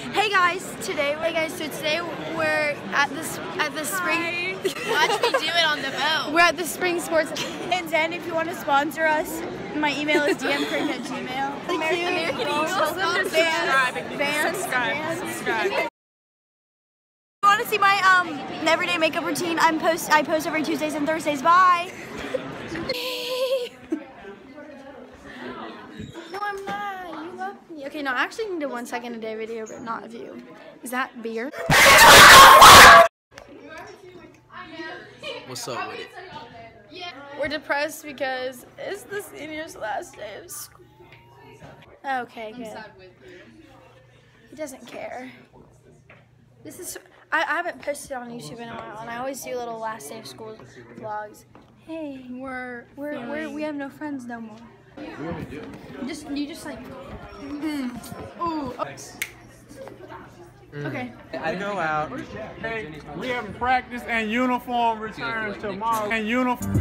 Hey guys, so today we're at the spring. Watch me do it on the boat. We're at the spring sports. And then if you want to sponsor us, my email is dmcraig@gmail. American Eagles. Subscribe. If you want to see my everyday makeup routine, I post every Tuesdays and Thursdays. Bye. No, I'm not. You love me. Okay, no, I actually need a 1 second a day video, but not of you. Is that beer? What's up with it? We're depressed because it's the senior's last day of school. Okay, good. He doesn't care. This is. I haven't posted on YouTube in a while, and I always do little last day of school vlogs. Hey, we have no friends no more. You just like. Ooh. Okay. I go out. Hey, we have practice and uniform returns tomorrow. And uniform.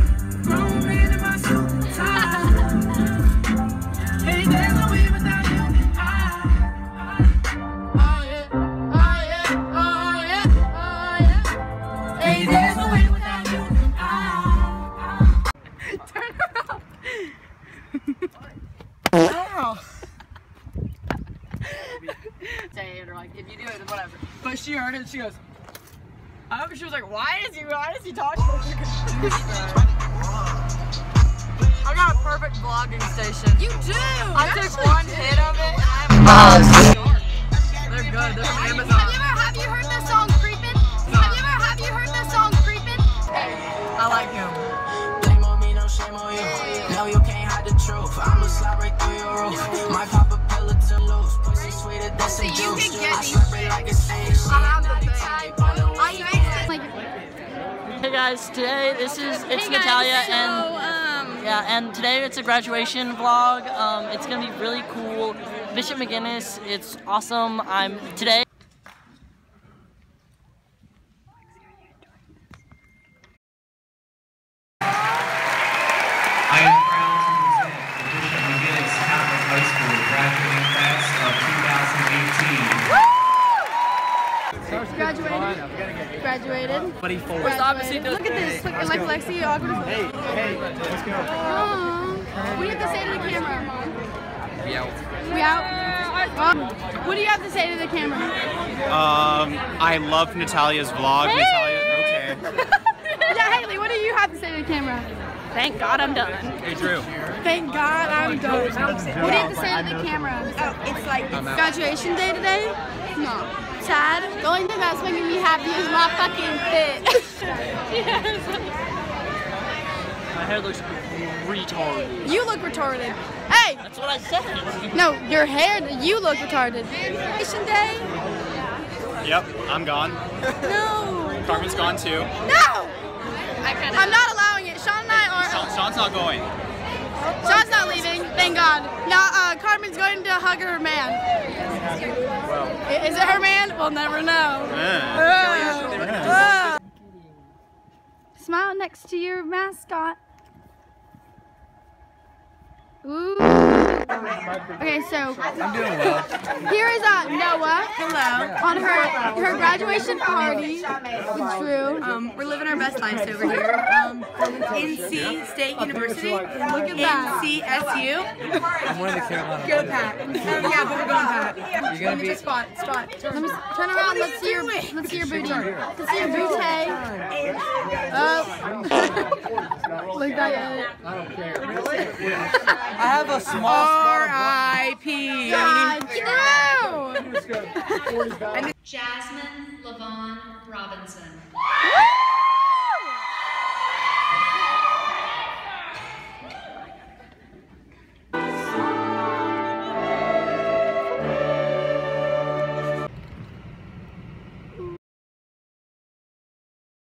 Like, if you do it, then whatever. But she heard it and she goes, she was like, why is he talking? I got a perfect vlogging station. You do! I took one hit of it and they're good. They're from Amazon. Have you heard the song Creepin'? Have you heard the song Creepin'? I like him. Blame on me, no shame on you. No, you can't hide the truth. I'ma slide right through your roof. My pop a pillow to loose. Pussy sweeter than some juice. I slap it like a snake. Hey guys, today it's Natalia and today it's a graduation vlog. It's gonna be really cool. Bishop McGinnis, it's awesome. Today. I am proud to present the Bishop McGinnis Catholic High School graduating class of 2018. Graduated. Buddy forward. Look at this. Look at like Lexi. Awkward. Hey, let's go. What do you have to say to the camera? We out. We out? What do you have to say to the camera? I love Natalia's vlog. Hey! Natalia, okay. Yeah, Haley, what do you have to say to the camera? Thank God I'm done. Hey, Drew. Thank God I'm done. What do you have to say to the camera? Oh, it's like Graduation day today? No. Sad? The only thing that's making me happy is my fucking fit. Yes. My hair looks retarded. You look retarded. Hey! That's what I said. No, your hair, you look retarded. Graduation day? Yep, I'm gone. No. Carmen's gone too. No! I'm not allowing it. Sean and I are. Sean's not going. Sean's not leaving, thank God. Now, Carmen's going to hug her man. Is it her man? We'll never know. Smile next to your mascot. Ooh. Okay, so I'm doing well. here is Noah. Hello. On her graduation party with Drew. We're living our best lives over here. NC State University. Look at that. NCSU. I'm one of the Carolina. Go Pack. Yeah, but we're going Pack. You're gonna be. Spot. Let me turn around. Let's see your booty. Let's see your booty. Oh. Look at it. I don't care. I have a small spot R.I.P. God, Drew! Jasmine Lavon Robinson. Woo!